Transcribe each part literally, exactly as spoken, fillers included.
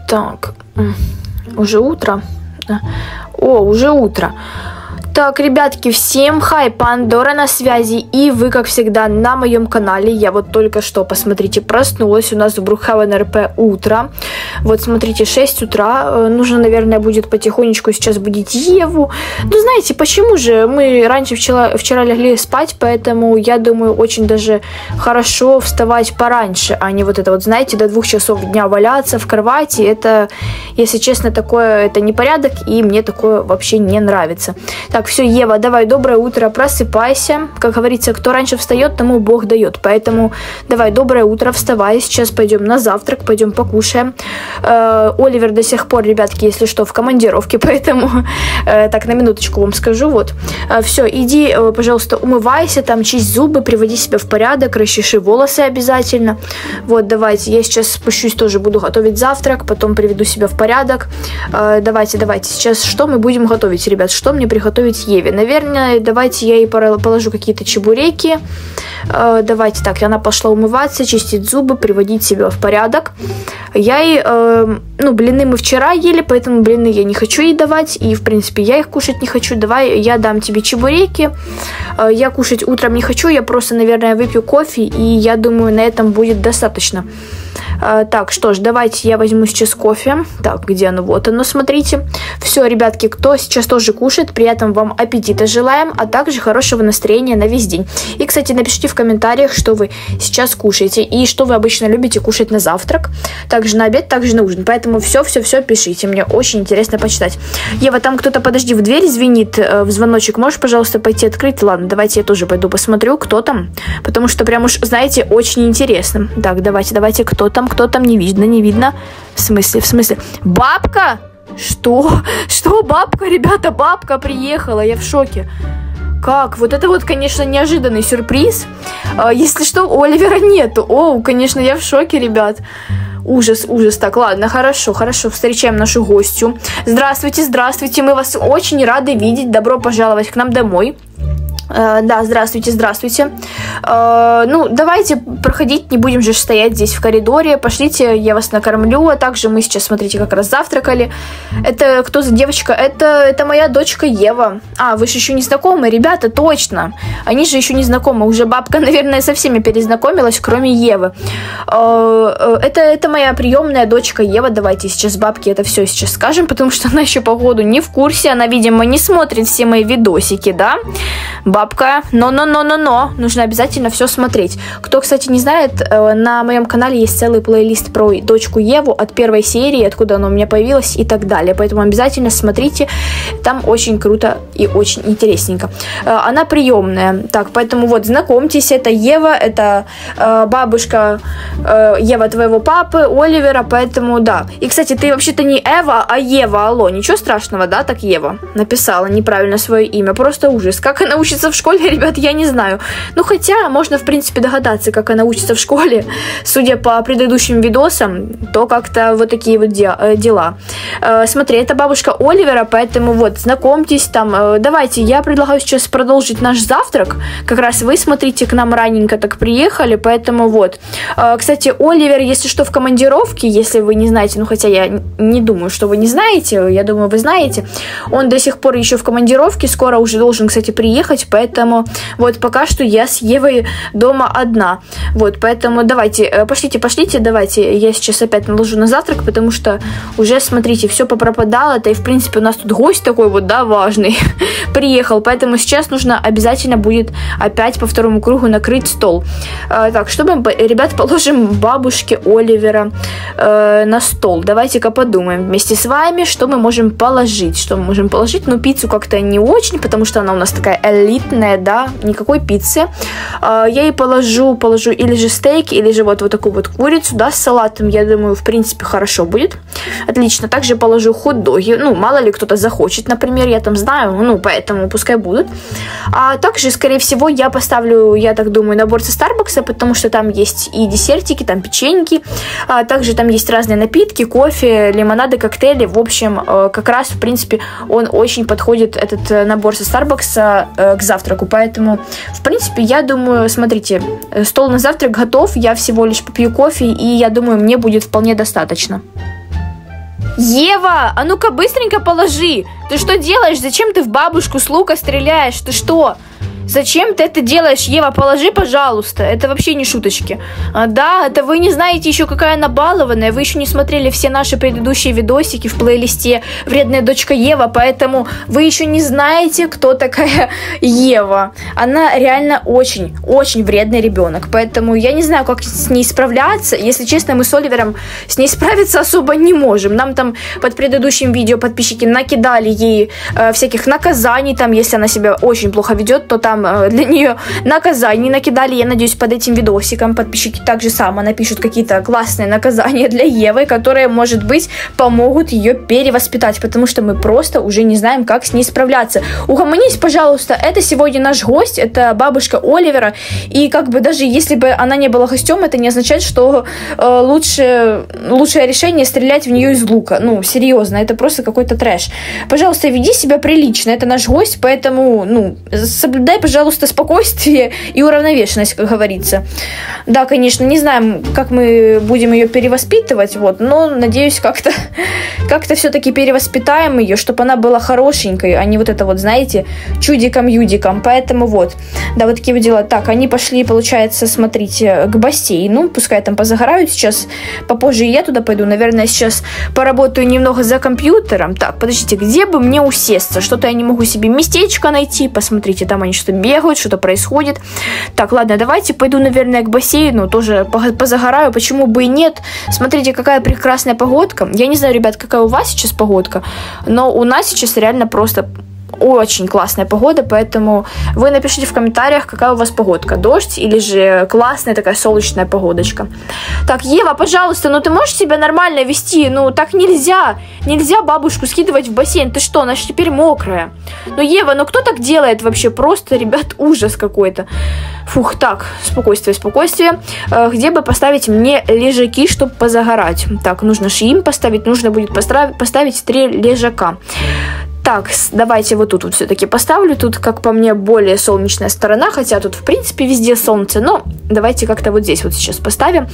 Так, уже утро. О, уже утро. Так, ребятки, всем хай, Пандора на связи, и вы, как всегда, на моем канале. Я вот только что, посмотрите, проснулась, у нас в Brookhaven эр пи утро. Вот, смотрите, шесть утра, нужно, наверное, будет потихонечку сейчас будить Еву. Ну, знаете, почему же? Мы раньше вчера, вчера легли спать, поэтому, я думаю, очень даже хорошо вставать пораньше, а не вот это вот, знаете, до двух часов дня валяться в кровати. Это, если честно, такое, это непорядок, и мне такое вообще не нравится. Так, все, Ева, давай, доброе утро, просыпайся. Как говорится, кто раньше встает, тому Бог дает. Поэтому давай, доброе утро, вставай. Сейчас пойдем на завтрак, пойдем покушаем. Э, Оливер до сих пор, ребятки, если что, в командировке, поэтому э, так, на минуточку вам скажу. Вот, э, все, иди, э, пожалуйста, умывайся, там, чисть зубы, приводи себя в порядок, расчеши волосы обязательно. Вот, давайте, я сейчас спущусь, тоже буду готовить завтрак, потом приведу себя в порядок. Э, давайте, давайте, сейчас что мы будем готовить, ребят? Что мне приготовить Еве? Наверное, давайте я ей положу какие-то чебуреки. Э, давайте так, она пошла умываться, чистить зубы, приводить себя в порядок. Я ей, э, ну, блины мы вчера ели, поэтому блины я не хочу ей давать, и, в принципе, я их кушать не хочу. Давай я дам тебе чебуреки. Э, я кушать утром не хочу, я просто, наверное, выпью кофе, и я думаю, на этом будет достаточно. Uh, так, что ж, давайте я возьму сейчас кофе. Так, где оно? Вот оно, смотрите. Все, ребятки, кто сейчас тоже кушает, приятного вам аппетита желаем, а также хорошего настроения на весь день. И, кстати, напишите в комментариях, что вы сейчас кушаете и что вы обычно любите кушать на завтрак, также на обед, также на ужин. Поэтому все-все-все пишите, мне очень интересно почитать. Ева, там кто-то, подожди, в дверь звенит, э, в звоночек. Можешь, пожалуйста, пойти открыть? Ладно, давайте я тоже пойду посмотрю, кто там, потому что прям уж, знаете, очень интересно. Так, давайте, давайте, кто там? Кто там? Не видно, не видно. В смысле, в смысле? Бабка? Что? Что, бабка, ребята, бабка приехала, я в шоке. Как? Вот это вот, конечно, неожиданный сюрприз. А, если что, Оливера нету. О, конечно, я в шоке, ребят. Ужас, ужас. Так, ладно, хорошо, хорошо. Встречаем нашу гостью. Здравствуйте, здравствуйте. Мы вас очень рады видеть. Добро пожаловать к нам домой. Uh, да, здравствуйте, здравствуйте. Uh, ну, давайте проходить, не будем же стоять здесь в коридоре. Пошлите, я вас накормлю. А также мы сейчас, смотрите, как раз завтракали. Это кто за девочка? Это, это моя дочка Ева. А, вы же еще не знакомы, ребята, точно. Они же еще не знакомы. Уже бабка, наверное, со всеми перезнакомилась, кроме Евы. Uh, это, это моя приемная дочка Ева. Давайте сейчас бабке это все сейчас скажем, потому что она еще, походу, не в курсе. Она, видимо, не смотрит все мои видосики, да? Бабка, но-но-но-но-но, нужно обязательно все смотреть. Кто, кстати, не знает, на моем канале есть целый плейлист про дочку Еву от первой серии, откуда она у меня появилась и так далее. Поэтому обязательно смотрите, там очень круто и очень интересненько. Она приемная. Так, поэтому вот, знакомьтесь, это Ева, это э, бабушка э, Ева твоего папы, Оливера, поэтому да. И, кстати, ты вообще-то не Эва, а Ева, алло, ничего страшного, да, так Ева написала неправильно свое имя, просто ужас. Как она учится в школе, ребят, я не знаю. Ну, хотя, можно, в принципе, догадаться, как она учится в школе. Судя по предыдущим видосам, то как-то вот такие вот де- дела. Э, смотри, это бабушка Оливера, поэтому вот, знакомьтесь там. Э, давайте, я предлагаю сейчас продолжить наш завтрак. Как раз вы, смотрите, к нам раненько так приехали, поэтому вот. Э, кстати, Оливер, если что, в командировке, если вы не знаете, ну, хотя я не думаю, что вы не знаете, я думаю, вы знаете, он до сих пор еще в командировке, скоро уже должен, кстати, приехать, поэтому вот пока что я с Евой дома одна. Вот, поэтому давайте, пошлите, пошлите, давайте, я сейчас опять наложу на завтрак, потому что уже, смотрите, все попропадало, да и, в принципе, у нас тут гость такой вот, да, важный, приехал, поэтому сейчас нужно обязательно будет опять по второму кругу накрыть стол. А, так, что мы, ребят, положим бабушке Оливера э, на стол. Давайте-ка подумаем вместе с вами, что мы можем положить. Что мы можем положить? Ну, пиццу как-то не очень, потому что она у нас такая элитная, да, никакой пиццы. А, я ей положу, положу или же стейк, или же вот, вот такую вот курицу, да, с салатом, я думаю, в принципе, хорошо будет. Отлично. Также положу хот-доги, ну, мало ли кто-то захочет, например, я там знаю, ну, поэтому пускай будут. А также, скорее всего, я поставлю, я так думаю, набор со Старбакса, потому что там есть и десертики, там печеньки, а также там есть разные напитки, кофе, лимонады, коктейли, в общем, как раз, в принципе, он очень подходит, этот набор со Старбакса, к завтраку, поэтому, в принципе, я думаю, смотрите, стол на завтрак готов, я всего лишь попью кофе, и я думаю, мне будет вполне достаточно. Ева, а ну-ка быстренько положи. Ты что делаешь? Зачем ты в бабушку с лука стреляешь? Ты что? Зачем ты это делаешь, Ева? Положи, пожалуйста. Это вообще не шуточки. А, да, это вы не знаете еще, какая она балованная. Вы еще не смотрели все наши предыдущие видосики в плейлисте «Вредная дочка Ева», поэтому вы еще не знаете, кто такая Ева. Она реально очень, очень вредный ребенок. Поэтому я не знаю, как с ней справляться. Если честно, мы с Оливером с ней справиться особо не можем. Нам там под предыдущим видео подписчики накидали ей э, всяких наказаний. Там, если она себя очень плохо ведет, то там для нее наказания накидали. Я надеюсь, под этим видосиком подписчики также само напишут какие-то классные наказания для Евы, которые, может быть, помогут ее перевоспитать, потому что мы просто уже не знаем, как с ней справляться. Угомонись, пожалуйста, это сегодня наш гость, это бабушка Оливера, и как бы даже если бы она не была гостем, это не означает, что э, лучше, лучшее решение стрелять в нее из лука. Ну, серьезно, это просто какой-то трэш. Пожалуйста, веди себя прилично, это наш гость, поэтому, ну, соблюдай, пожалуйста, спокойствие и уравновешенность, как говорится. Да, конечно, не знаем, как мы будем ее перевоспитывать, вот, но, надеюсь, как-то как-то все-таки перевоспитаем ее, чтобы она была хорошенькой, а не вот это вот, знаете, чудиком-юдиком. Поэтому вот, да, вот такие вот дела. Так, они пошли, получается, смотрите, к бассейну, пускай там позагорают сейчас, попозже я туда пойду, наверное, сейчас поработаю немного за компьютером. Так, подождите, где бы мне усесться? Что-то я не могу себе местечко найти, посмотрите, там они что-то бегают, что-то происходит. Так, ладно, давайте пойду, наверное, к бассейну, тоже позагораю, почему бы и нет. Смотрите, какая прекрасная погодка. Я не знаю, ребят, какая у вас сейчас погодка, но у нас сейчас реально просто очень классная погода, поэтому вы напишите в комментариях, какая у вас погодка, дождь или же классная такая солнечная погодочка. Так, Ева, пожалуйста, ну ты можешь себя нормально вести, ну так нельзя, нельзя бабушку скидывать в бассейн, ты что, она же теперь мокрая. Ну, Ева, ну кто так делает вообще, просто, ребят, ужас какой-то. Фух, так, спокойствие, спокойствие. Где бы поставить мне лежаки, чтобы позагорать? Так, нужно же им поставить, нужно будет поставить три лежака. Так, давайте вот тут вот все-таки поставлю. Тут, как по мне, более солнечная сторона, хотя тут, в принципе, везде солнце. Но давайте как-то вот здесь вот сейчас поставим.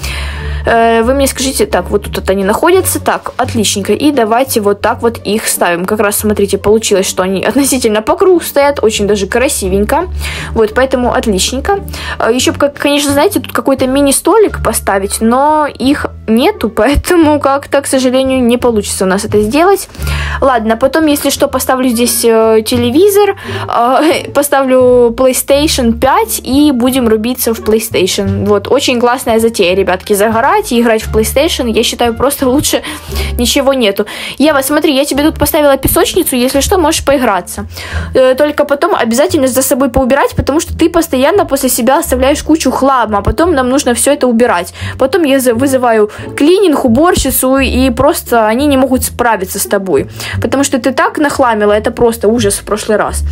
Э, вы мне скажите, так, вот тут вот они находятся. Так, отличненько. И давайте вот так вот их ставим. Как раз, смотрите, получилось, что они относительно по кругу стоят. Очень даже красивенько. Вот, поэтому отличненько. Еще, конечно, знаете, тут какой-то мини-столик поставить, но их нету, поэтому как-то, к сожалению, не получится у нас это сделать. Ладно, потом, если что, поставлю здесь э, телевизор, э, поставлю PlayStation пять и будем рубиться в PlayStation. Вот, очень классная затея, ребятки, загорать и играть в PlayStation, я считаю, просто лучше ничего нету. Ева, смотри, я тебе тут поставила песочницу, если что, можешь поиграться. Э, только потом обязательно за собой поубирать, потому что ты постоянно после себя оставляешь кучу хлама, а потом нам нужно все это убирать. Потом я вызываю клининг, уборщицу, и просто они не могут справиться с тобой, потому что ты так нахламила, это просто ужас в прошлый раз.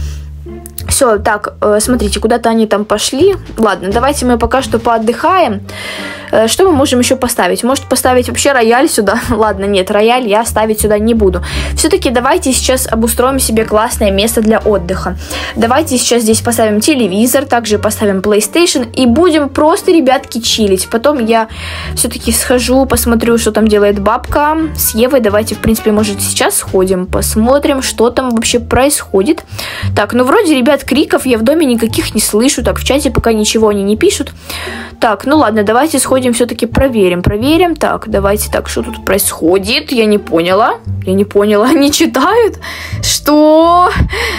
Все, так, э, смотрите, куда-то они там пошли. Ладно, давайте мы пока что поотдыхаем. Э, что мы можем еще поставить? Может поставить вообще рояль сюда? Ладно, нет, рояль я ставить сюда не буду. Все-таки давайте сейчас обустроим себе классное место для отдыха. Давайте сейчас здесь поставим телевизор, также поставим PlayStation и будем просто, ребятки, чилить. Потом я все-таки схожу, посмотрю, что там делает бабка с Евой. Давайте, в принципе, может, сейчас сходим, посмотрим, что там вообще происходит. Так, ну вроде, ребят, криков я в доме никаких не слышу. Так, в чате пока ничего они не пишут. Так, ну ладно, давайте сходим, все-таки проверим. Проверим. Так, давайте так, что тут происходит? Я не поняла. Я не поняла. Они читают? Что?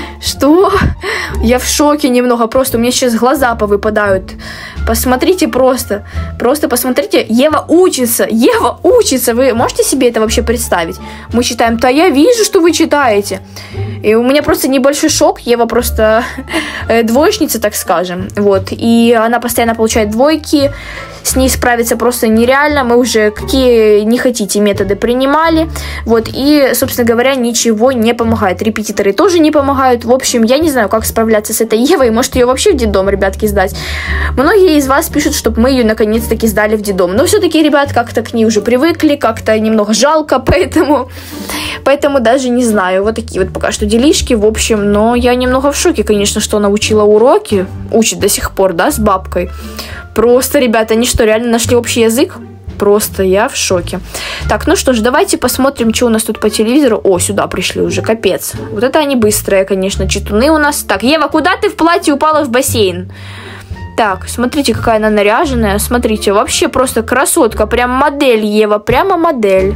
Что? Я в шоке немного. Просто у меня сейчас глаза повыпадают. Посмотрите просто. Просто посмотрите. Ева учится. Ева учится. Вы можете себе это вообще представить? Мы читаем. Да я вижу, что вы читаете. И у меня просто небольшой шок. Ева просто двоечница, так скажем. Вот. И она постоянно получает двойки. С ней справиться просто нереально. Мы уже какие не хотите методы принимали. Вот. И, собственно говоря, ничего не помогает. Репетиторы тоже не помогают. В общем, я не знаю, как справляться с этой Евой. Может, ее вообще в детдом, ребятки, сдать. Многие из вас пишут, чтобы мы ее наконец-таки сдали в детдом. Но все-таки, ребят, как-то к ней уже привыкли. Как-то немного жалко. Поэтому, поэтому даже не знаю. Вот такие вот пока что делишки. В общем, но я немного в шоке, конечно, что она учила уроки. Учит до сих пор, да, с бабкой. Просто, ребята, они что, реально нашли общий язык? просто я в шоке. Так, ну что ж, давайте посмотрим, что у нас тут по телевизору. О, сюда пришли уже, капец. Вот это они быстрые, конечно, читуны у нас. Так, Ева, куда ты в платье упала в бассейн? Так, смотрите, какая она наряженная. Смотрите, вообще просто красотка. Прям модель, Ева, прямо модель.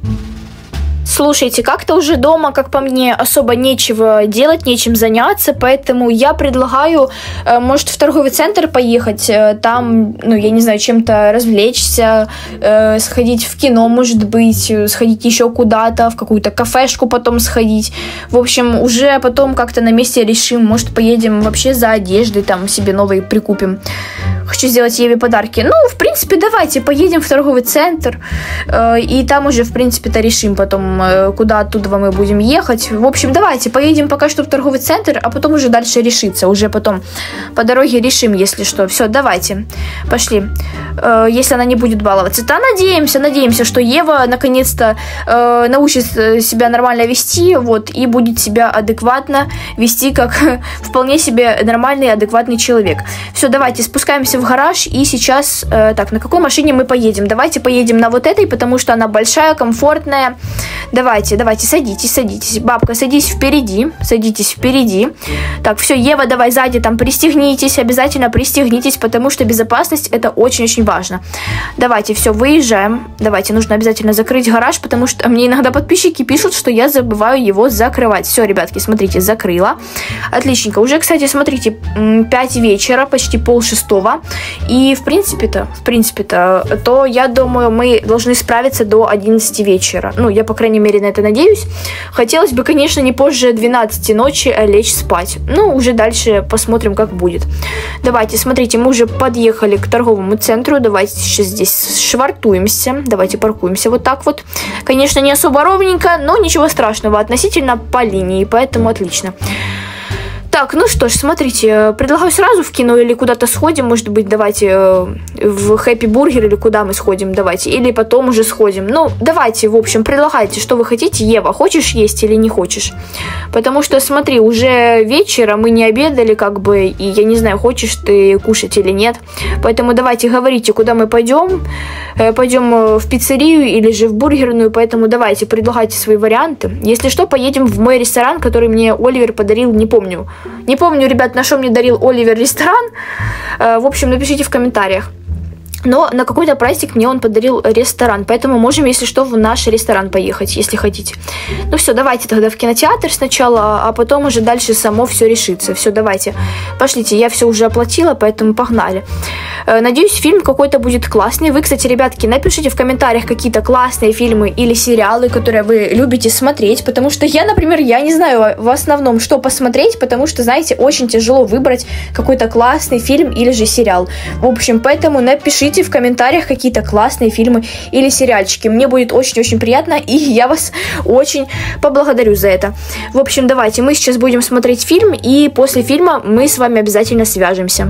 Слушайте, как-то уже дома, как по мне, особо нечего делать, нечем заняться, поэтому я предлагаю, может, в торговый центр поехать, там, ну, я не знаю, чем-то развлечься, сходить в кино, может быть, сходить еще куда-то, в какую-то кафешку потом сходить. В общем, уже потом как-то на месте решим, может, поедем вообще за одеждой, там, себе новые прикупим. Хочу сделать Еве подарки. Ну, в принципе, давайте поедем в торговый центр, и там уже, в принципе-то, решим потом, куда оттуда мы будем ехать. В общем, давайте поедем пока что в торговый центр, а потом уже дальше решиться. Уже потом по дороге решим, если что. Все, давайте. Пошли. Если она не будет баловаться. Да, надеемся, надеемся, что Ева наконец-то э, научит себя нормально вести, вот, и будет себя адекватно вести, как вполне себе нормальный, адекватный человек. Все, давайте спускаемся в гараж, и сейчас, э, так, на какой машине мы поедем? Давайте поедем на вот этой, потому что она большая, комфортная. Давайте, давайте, садитесь, садитесь. Бабка, садись впереди, садитесь впереди. Так, все, Ева, давай сзади там пристегнитесь, обязательно пристегнитесь, потому что безопасность это очень-очень важно. Давайте, все, выезжаем. Давайте, нужно обязательно закрыть гараж, потому что мне иногда подписчики пишут, что я забываю его закрывать. Все, ребятки, смотрите, закрыла. Отличненько. Уже, кстати, смотрите, пять вечера, почти пол шестого. И, в принципе-то, в принципе-то, то, я думаю, мы должны справиться до одиннадцати вечера. Ну, я, по крайней мере, на это надеюсь. Хотелось бы, конечно, не позже двенадцати ночи лечь спать. Ну, уже дальше посмотрим, как будет. Давайте, смотрите, мы уже подъехали к торговому центру. Давайте сейчас здесь швартуемся. Давайте паркуемся вот так вот. Конечно, не особо ровненько, но ничего страшного относительно по линии, поэтому отлично. Так, ну что ж, смотрите, предлагаю сразу в кино или куда-то сходим, может быть, давайте в Happy Burger или куда мы сходим, давайте, или потом уже сходим. Ну, давайте, в общем, предлагайте, что вы хотите. Ева, хочешь есть или не хочешь? Потому что, смотри, уже вечером мы не обедали, как бы, и я не знаю, хочешь ты кушать или нет. Поэтому давайте говорите, куда мы пойдем. Пойдем в пиццерию или же в бургерную, поэтому давайте, предлагайте свои варианты. Если что, поедем в мой ресторан, который мне Оливер подарил, не помню. Не помню, ребят, на что мне дарил Оливер ресторан. В общем, напишите в комментариях. Но на какой-то праздник мне он подарил ресторан, поэтому можем, если что, в наш ресторан поехать, если хотите. Ну все, давайте тогда в кинотеатр сначала, а потом уже дальше само все решится. Все, давайте, пошлите, я все уже оплатила, поэтому погнали. Надеюсь, фильм какой-то будет классный. Вы, кстати, ребятки, напишите в комментариях какие-то классные фильмы или сериалы, которые вы любите смотреть, потому что я, например, я не знаю в основном, что посмотреть, потому что, знаете, очень тяжело выбрать какой-то классный фильм или же сериал. В общем, поэтому напишите в комментариях какие-то классные фильмы или сериальчики. Мне будет очень-очень приятно, и я вас очень поблагодарю за это. В общем, давайте, мы сейчас будем смотреть фильм, и после фильма мы с вами обязательно свяжемся.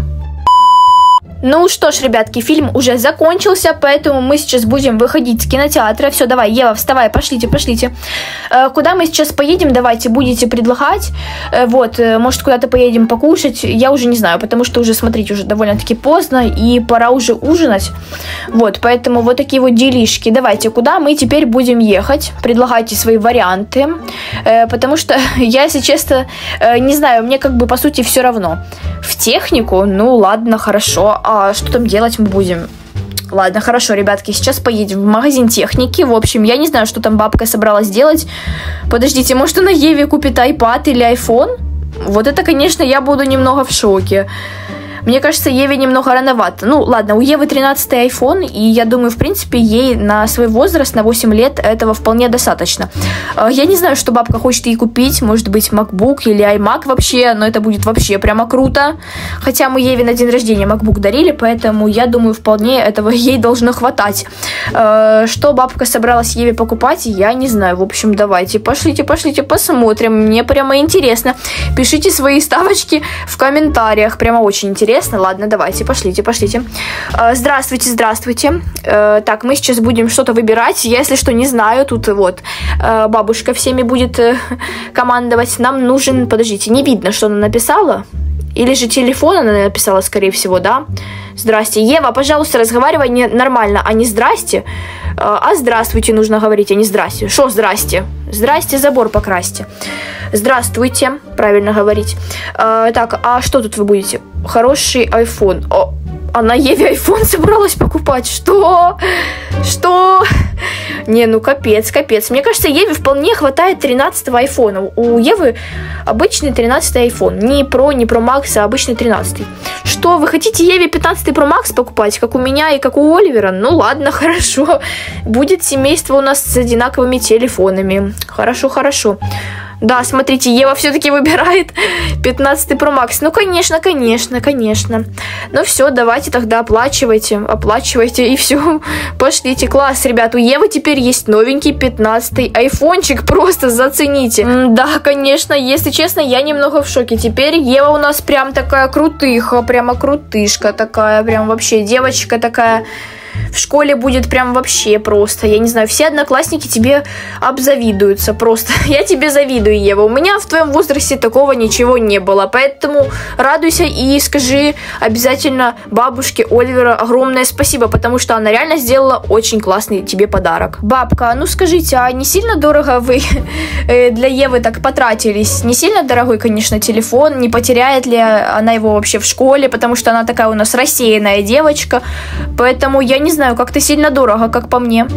Ну что ж, ребятки, фильм уже закончился, поэтому мы сейчас будем выходить с кинотеатра. Все, давай, Ева, вставай, пошлите, пошлите. Э, куда мы сейчас поедем, давайте, будете предлагать. Э, вот, э, может, куда-то поедем покушать, я уже не знаю, потому что уже, смотрите, уже довольно-таки поздно, и пора уже ужинать. Вот, поэтому вот такие вот делишки. Давайте, куда мы теперь будем ехать? Предлагайте свои варианты, э, потому что я, если честно, э, не знаю, мне как бы, по сути, все равно. В технику, ну ладно, хорошо. А что там делать мы будем? Ладно, хорошо, ребятки, сейчас поедем в магазин техники. В общем, я не знаю, что там бабка собралась делать. Подождите, может, она Еве купит iPad или iPhone? Вот это, конечно, я буду немного в шоке. Мне кажется, Еве немного рановато. Ну, ладно, у Евы тринадцатый айфон, и я думаю, в принципе, ей на свой возраст, на восемь лет, этого вполне достаточно. Я не знаю, что бабка хочет ей купить, может быть, MacBook или iMac вообще, но это будет вообще прямо круто. Хотя мы Еве на день рождения MacBook дарили, поэтому я думаю, вполне этого ей должно хватать. Что бабка собралась Еве покупать, я не знаю. В общем, давайте, пошлите, пошлите, посмотрим. Мне прямо интересно. Пишите свои ставочки в комментариях, прямо очень интересно. Ладно, давайте, пошлите, пошлите. Здравствуйте, здравствуйте. Так, мы сейчас будем что-то выбирать. Я, если что, не знаю, тут вот бабушка всеми будет командовать. Нам нужен, подождите, не видно, что она написала. Или же телефон она написала, скорее всего, да? Здрасте. Ева, пожалуйста, разговаривай не нормально, а не здрасте. А здравствуйте нужно говорить, а не здрасте. Шо здрасте? Здрасте, забор покрасьте. Здравствуйте, правильно говорить. А, так, а что тут вы будете? Хороший iPhone. О, а на Еве iPhone собралась покупать. Что? Что? Не, ну капец, капец. Мне кажется, Еве вполне хватает тринадцатого айфона. У Евы обычный тринадцатый iPhone. Не Pro, не Pro Max, а обычный тринадцатый. Что, вы хотите Еве пятнадцатый Pro Max покупать, как у меня и как у Оливера? Ну ладно, хорошо. Будет семейство у нас с одинаковыми телефонами. Хорошо, хорошо. Да, смотрите, Ева все-таки выбирает пятнадцатый Pro Max. Ну, конечно, конечно, конечно. Ну, все, давайте тогда оплачивайте, оплачивайте, и все, пошлите. Класс, ребят, у Евы теперь есть новенький пятнадцатый айфончик, просто зацените. М да, конечно, если честно, я немного в шоке. Теперь Ева у нас прям такая крутыха, прямо крутышка такая, прям вообще девочка такая... В школе будет прям вообще просто. Я не знаю, все одноклассники тебе обзавидуются просто. Я тебе завидую, Ева. У меня в твоем возрасте такого ничего не было. Поэтому радуйся и скажи обязательно бабушке Оливера огромное спасибо, потому что она реально сделала очень классный тебе подарок. Бабка, ну скажите, а не сильно дорого вы для Евы так потратились? Не сильно дорогой, конечно, телефон? Не потеряет ли она его вообще в школе? Потому что она такая у нас рассеянная девочка. Поэтому я не Не знаю, как-то сильно дорого, как по мне.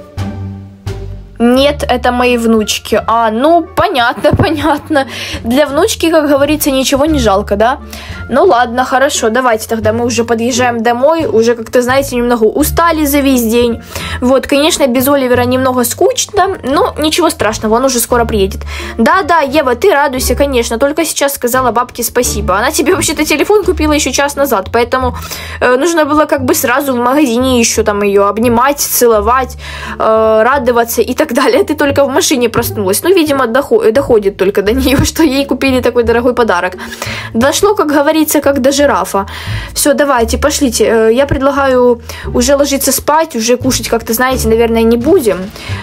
Нет, это мои внучки. А, ну, понятно, понятно. Для внучки, как говорится, ничего не жалко, да? Ну, ладно, хорошо, давайте тогда мы уже подъезжаем домой. Уже, как-то, знаете, немного устали за весь день. Вот, конечно, без Оливера немного скучно, но ничего страшного, он уже скоро приедет. Да-да, Ева, ты радуйся, конечно, только сейчас сказала бабке спасибо. Она тебе вообще-то телефон купила еще час назад, поэтому э, нужно было как бы сразу в магазине еще там ее обнимать, целовать, э, радоваться и так далее. Ты только в машине проснулась. Ну, видимо, доход, доходит только до нее, что ей купили такой дорогой подарок. Дошло, как говорится, как до жирафа. Все, давайте, пошлите. Я предлагаю уже ложиться спать, уже кушать как-то, знаете, наверное, не будем.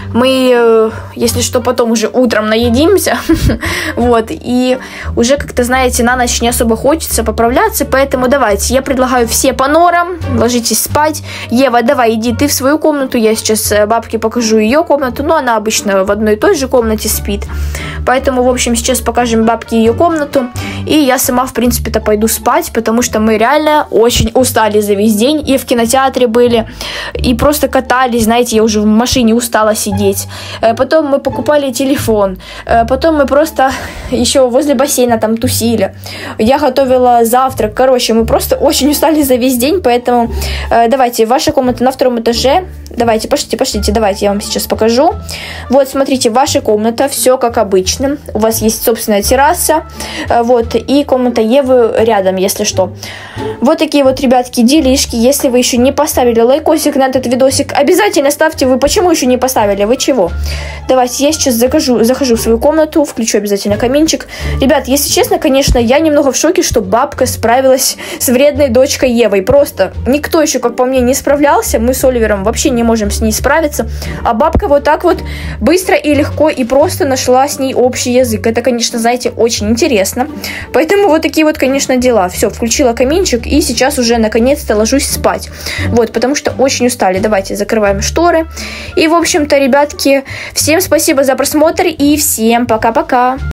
Мы, если что, потом уже утром наедимся. Вот, и уже как-то, знаете, на ночь не особо хочется поправляться, поэтому давайте, я предлагаю все по норам, ложитесь спать. Ева, давай, иди ты в свою комнату, я сейчас бабке покажу ее комнату, но она обычно в одной и той же комнате спит. Поэтому, в общем, сейчас покажем бабке ее комнату. И я сама, в принципе-то, пойду спать, потому что мы реально очень устали за весь день. И в кинотеатре были, и просто катались, знаете, я уже в машине устала сидеть. Потом мы покупали телефон. Потом мы просто еще возле бассейна там тусили. Я готовила завтрак. Короче, мы просто очень устали за весь день, поэтому давайте, ваша комната на втором этаже. Давайте, пошлите, пошлите, давайте, я вам сейчас покажу. Вот, смотрите, ваша комната, все как обычно. У вас есть собственная терраса, вот, и комната Евы рядом, если что. Вот такие вот, ребятки, делишки. Если вы еще не поставили лайкосик на этот видосик, обязательно ставьте. Вы почему еще не поставили? Вы чего? Давайте, я сейчас захожу, захожу в свою комнату, включу обязательно каминчик. Ребят, если честно, конечно, я немного в шоке, что бабка справилась с вредной дочкой Евой. Просто никто еще, как по мне, не справлялся. Мы с Оливером вообще не можем с ней справиться. А бабка вот так вот быстро и легко и просто нашла с ней общий язык. Это, конечно, знаете, очень интересно. Поэтому вот такие вот, конечно, дела. Все, включила каминчик и сейчас уже наконец-то ложусь спать. Вот, потому что очень устали. Давайте закрываем шторы. И, в общем-то, ребятки, всем спасибо за просмотр и всем пока-пока.